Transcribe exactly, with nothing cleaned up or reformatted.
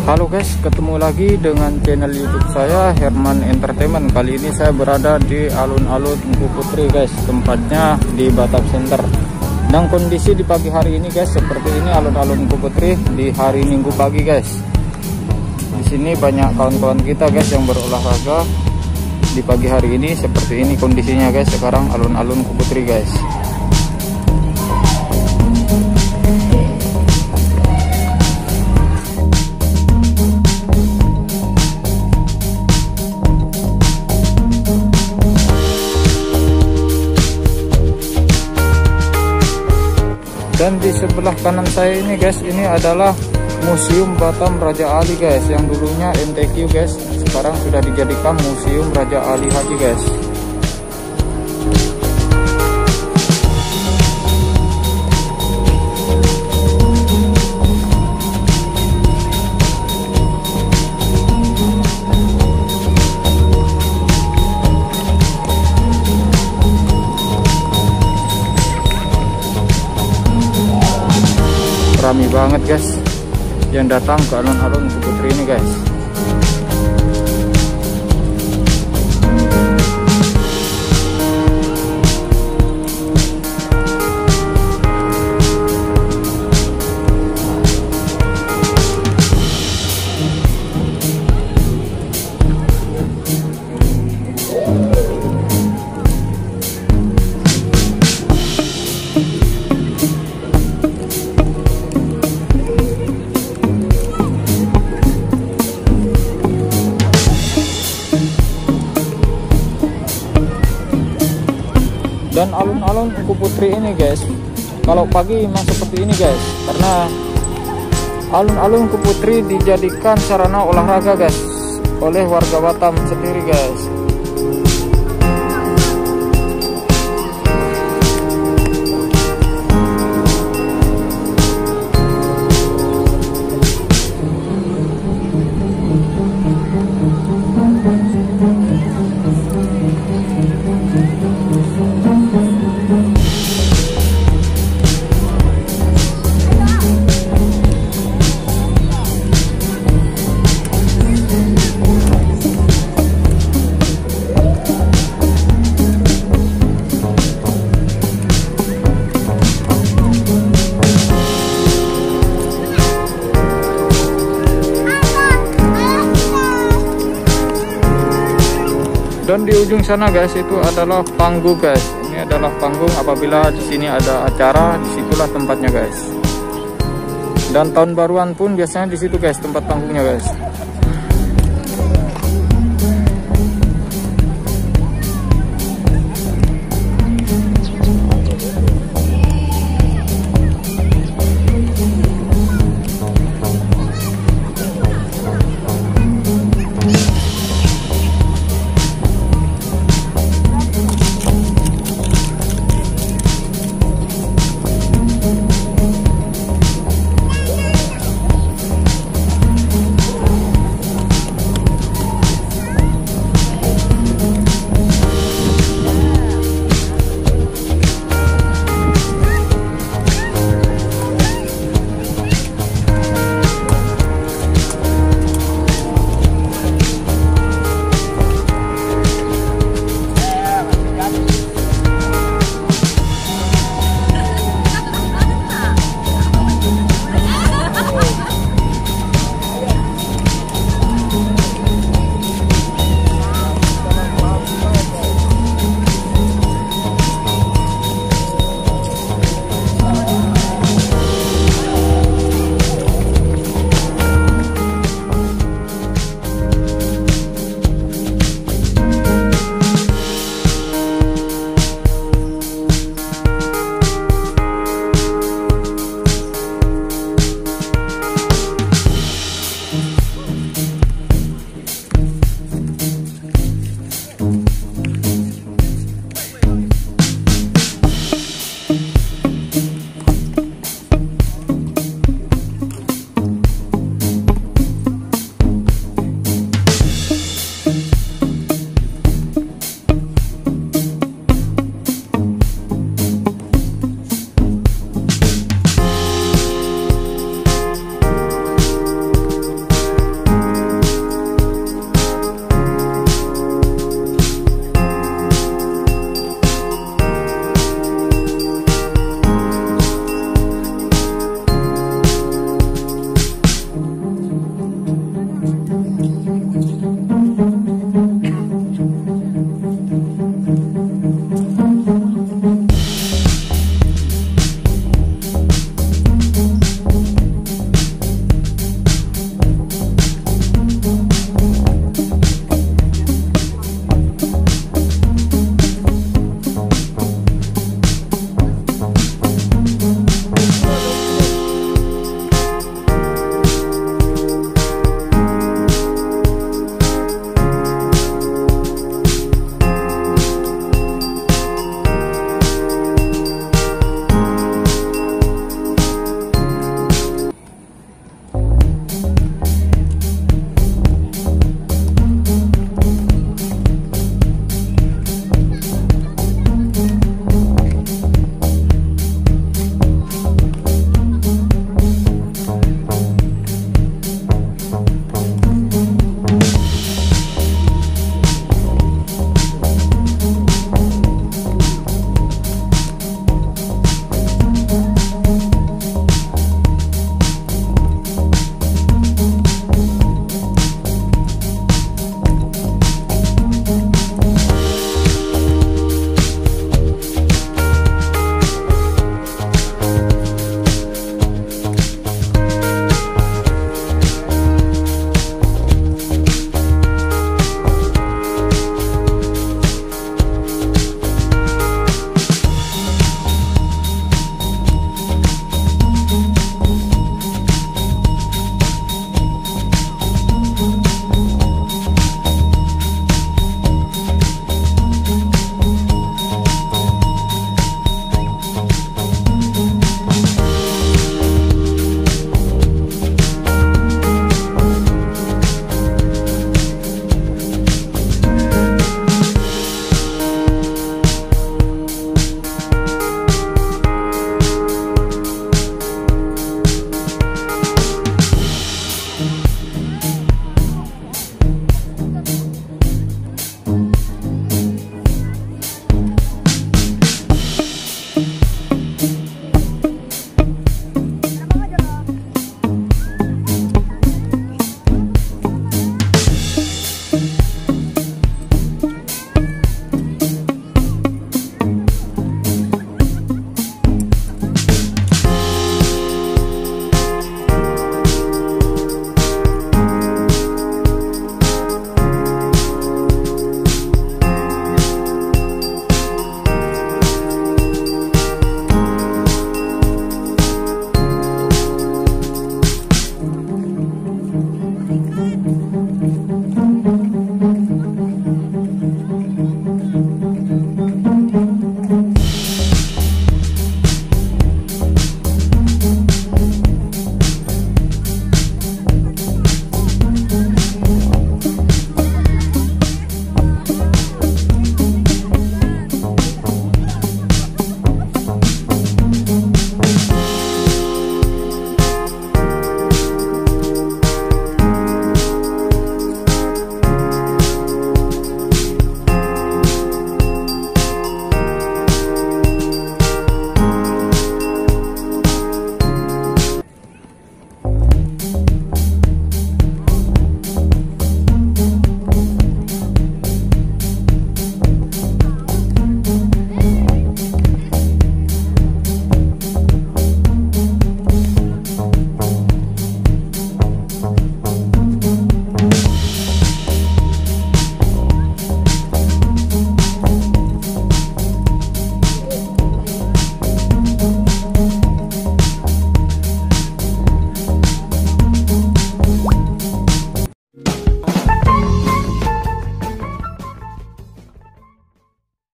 Halo guys, ketemu lagi dengan channel YouTube saya Herman Entertainment. Kali ini saya berada di Alun-alun Engku Putri guys, tempatnya di Batam Center. Dan kondisi di pagi hari ini guys, seperti ini Alun-alun Engku Putri di hari Minggu pagi guys. Di sini banyak kawan-kawan kita guys yang berolahraga di pagi hari ini. Seperti ini kondisinya guys sekarang Alun-alun Engku Putri guys. Dan di sebelah kanan saya ini guys, ini adalah Museum Batam Raja Ali guys, yang dulunya M T Q guys, sekarang sudah dijadikan Museum Raja Ali Haji guys. Rame banget guys yang datang ke alun-alun Engku Putri ini guys. Dan alun-alun Engku Putri ini guys, kalau pagi memang seperti ini guys, karena alun-alun Engku Putri dijadikan sarana olahraga guys oleh warga Batam sendiri guys. Dan di ujung sana guys itu adalah panggung guys. Ini adalah panggung apabila di sini ada acara, disitulah tempatnya guys. Dan tahun baruan pun biasanya di situ guys tempat panggungnya guys.